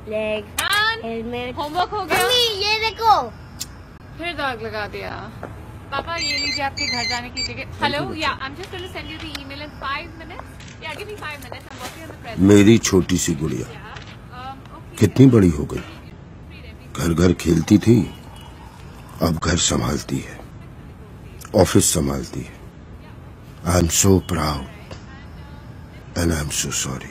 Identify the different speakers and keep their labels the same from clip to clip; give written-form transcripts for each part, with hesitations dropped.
Speaker 1: Leg, helmet.
Speaker 2: Homework हो गया?
Speaker 1: Mummy ये देखो।
Speaker 2: फिर दाग लगा दिया। पापा ये लीजिए आपके घर जाने की ticket. Hello, yeah I am just going to send you the email in 5 minutes. Yeah give me 5 minutes, I am working on the present.
Speaker 3: मेरी छोटी सी गुड़िया कितनी बड़ी हो गई। घर घर खेलती थी, अब घर संभालती है, ऑफिस संभालती है। I am so proud and I am so sorry.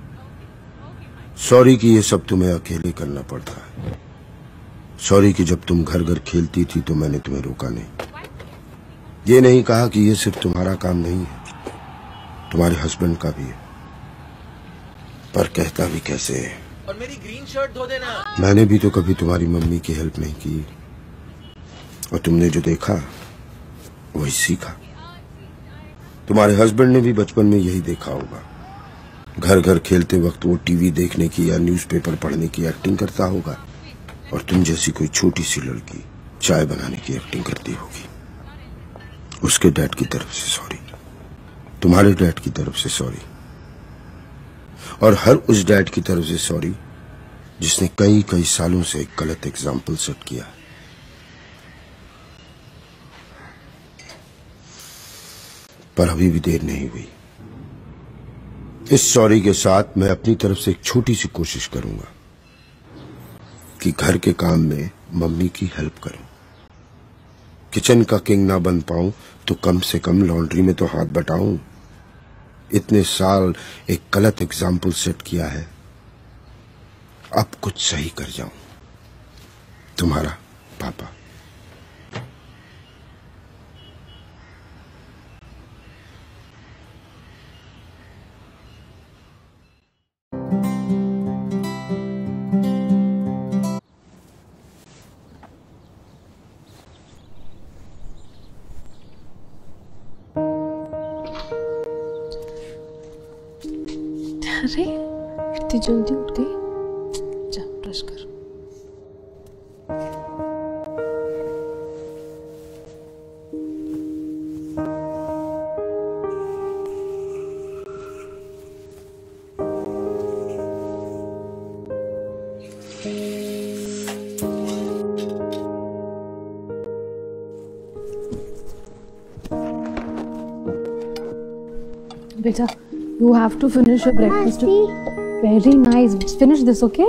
Speaker 3: Sorry कि ये सब तुम्हें अकेले करना पड़ता है। सॉरी कि जब तुम घर घर खेलती थी तो मैंने तुम्हें रोका नहीं। ये नहीं कहा कि ये सिर्फ तुम्हारा काम नहीं है, तुम्हारे हस्बैंड का भी है। पर कहता भी कैसे है।
Speaker 4: और मेरी ग्रीन शर्ट धो देना।
Speaker 3: मैंने भी तो कभी तुम्हारी मम्मी की हेल्प नहीं की, और तुमने जो देखा वही सीखा। तुम्हारे हस्बैंड ने भी बचपन में यही देखा होगा। घर घर खेलते वक्त वो टीवी देखने की या न्यूज़पेपर पढ़ने की एक्टिंग करता होगा, और तुम जैसी कोई छोटी सी लड़की चाय बनाने की एक्टिंग करती होगी। उसके डैड की तरफ से सॉरी, तुम्हारे डैड की तरफ से सॉरी, और हर उस डैड की तरफ से सॉरी जिसने कई कई सालों से एक गलत एग्जाम्पल सेट किया। पर अभी भी देर नहीं हुई। इस सॉरी के साथ मैं अपनी तरफ से एक छोटी सी कोशिश करूंगा कि घर के काम में मम्मी की हेल्प करूं। किचन का किंग ना बन पाऊं तो कम से कम लॉन्ड्री में तो हाथ बटाऊं। इतने साल एक गलत एग्जाम्पल सेट किया है, अब कुछ सही कर जाऊं। तुम्हारा पापा।
Speaker 5: अरे इतनी जल्दी उठ गई। जा ब्रश कर। बेटा, you have to finish your breakfast. Very nice. Finish this, okay?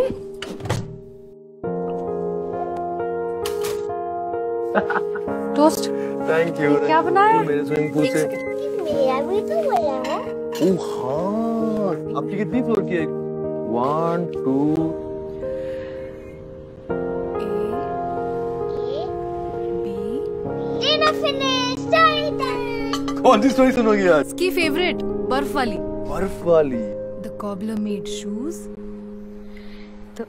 Speaker 5: Toast.
Speaker 4: Thank you.
Speaker 5: क्या बनाया?
Speaker 4: मेरे स्विमिंग पूल से।
Speaker 1: मेरा भी तो बड़ा है।
Speaker 4: ओह हाँ, आपकी कितनी फ्लोर की है? 1 2
Speaker 1: Dinner finished. Story time.
Speaker 4: कौन सी स्टोरी सुनोगी आज?
Speaker 5: इसकी फेवरेट बर्फ वाली।
Speaker 4: बर्फ वाली।
Speaker 5: The cobbler made shoes. The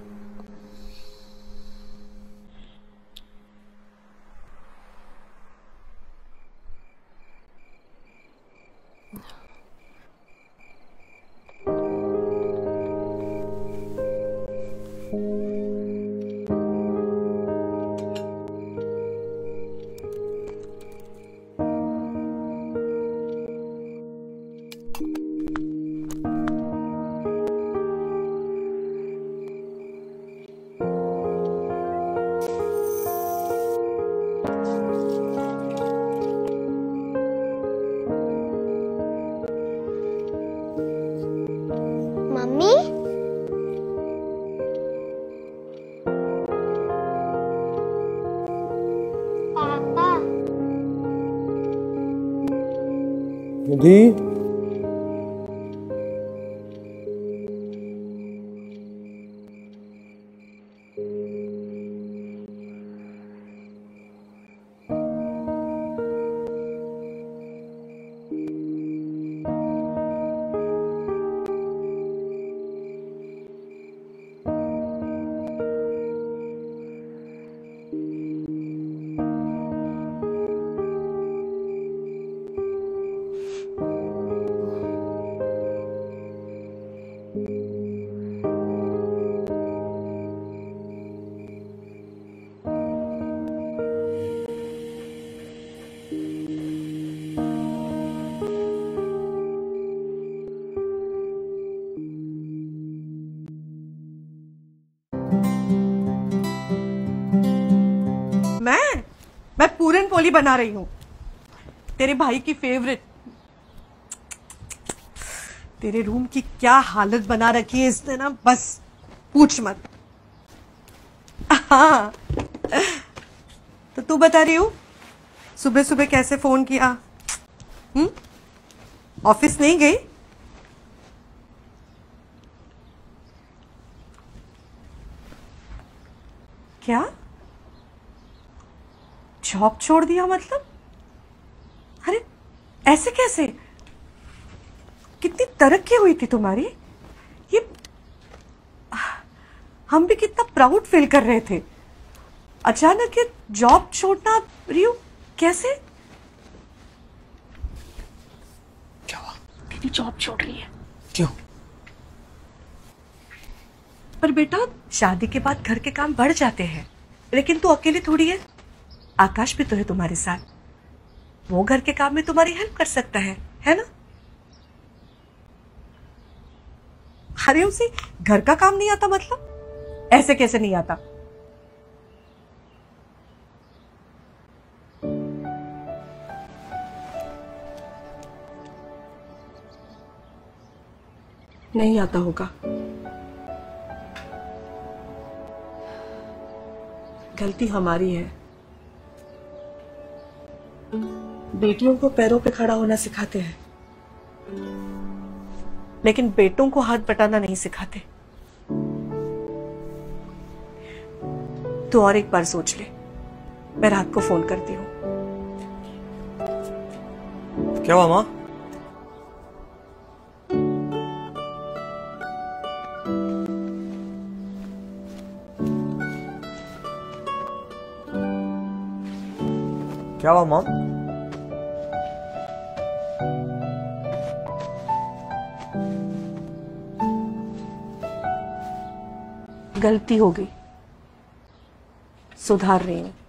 Speaker 1: mummy papa
Speaker 4: Nidhi.
Speaker 6: मैं पूरन पोली बना रही हूँ, तेरे भाई की फेवरेट। तेरे रूम की क्या हालत बना रखी है इसने ना, बस पूछ मत। हाँ, तो तू बता रही हूँ सुबह सुबह कैसे फोन किया? ऑफिस नहीं गई? क्या जॉब छोड़ दिया मतलब? अरे ऐसे कैसे? कितनी तरक्की हुई थी तुम्हारी, ये हम भी कितना प्राउड फील कर रहे थे। अचानक ये जॉब छोड़ना, रियू कैसे?
Speaker 5: क्या हुआ? दीदी जॉब छोड़ रही है।
Speaker 4: क्यों?
Speaker 6: पर बेटा शादी के बाद घर के काम बढ़ जाते हैं, लेकिन तू अकेली थोड़ी है। आकाश भी तो है तुम्हारे साथ, वो घर के काम में तुम्हारी हेल्प कर सकता है ना? अरे उसे घर का काम नहीं आता मतलब? ऐसे कैसे नहीं आता? नहीं आता होगा। गलती हमारी है। बेटियों को पैरों पे खड़ा होना सिखाते हैं, लेकिन बेटों को हाथ बटाना नहीं सिखाते। तो और एक बार सोच ले, मैं रात को फोन करती हूँ।
Speaker 4: क्या हुआ माँ? क्या हुआ माँ?
Speaker 6: गलती हो गई, सुधार रही हूं।